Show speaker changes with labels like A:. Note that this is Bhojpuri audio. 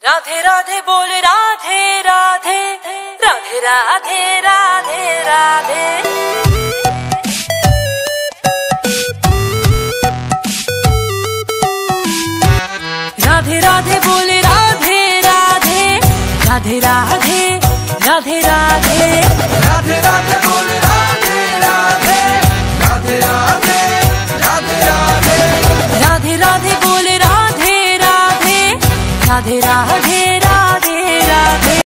A: राधे राधे बोल राधे राधे राधे राधे राधे राधे। राधे राधे बोल राधे राधे राधे राधे राधे राधे।
B: राधे राधे बोल राधे राधे राधे राधे राधे राधे।
A: राधे राधे बोल राधे राधे राधे राधे।